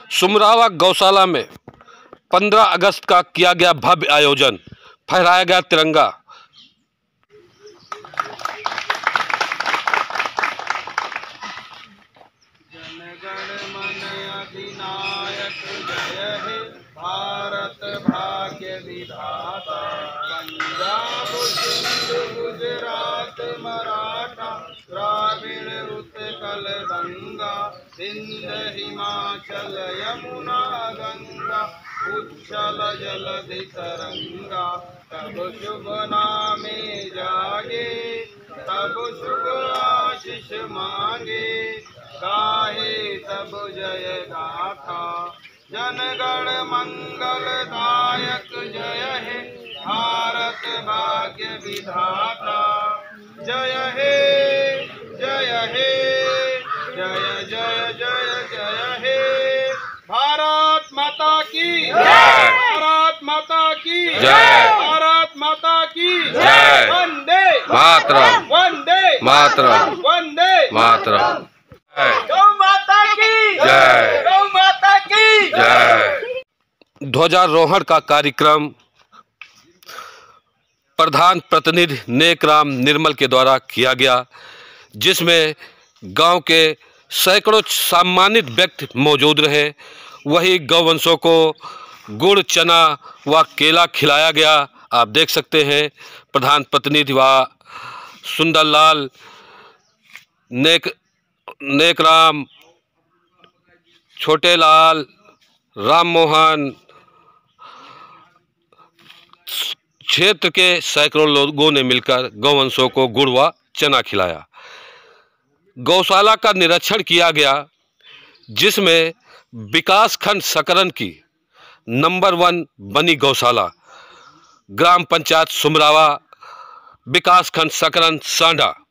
सुमरावा गौशाला में 15 अगस्त का किया गया भव्य आयोजन, फहराया गया तिरंगा। जनगण मन अधिनायक जय हे, भारत भाग्य विधाता। पंजाब सिंध गुजरात मराठा, द्राविड़ उत्कल गंगा, सिंध हिमाचल यमुना गंगा, उच्छल जलधि तरंगा। तब शुभ नामे जागे, तब शुभ आशीष मांगे, गाहे तब जय गाथा। जनगण मंगलदायक जय हे, भारत भाग्य विधाता। जय हे जय हे, जय जय जय जय हे। भारत माता की जय, भारत माता की जय, भारत माता की जय। वंदे मातरम, वंदे मातरम, वंदे मातरम। गौ माता की जय, गौ माता की जय। ध्वजारोहण का कार्यक्रम प्रधान प्रतिनिधि नेकराम निर्मल के द्वारा किया गया, जिसमें गांव के सैकड़ों सम्मानित व्यक्ति मौजूद रहे। वही गौवंशों को गुड़, चना व केला खिलाया गया। आप देख सकते हैं प्रधान प्रतिनिधि व सुंदरलाल नेकराम, छोटेलाल, राम मोहन, क्षेत्र के सैकड़ों लोगों ने मिलकर गौवंशों को गुड़ व चना खिलाया। गौशाला का निरीक्षण किया गया, जिसमें विकासखंड सकरन की नंबर 1 बनी गौशाला, ग्राम पंचायत सुमरावा, विकासखंड सकरन सांडा।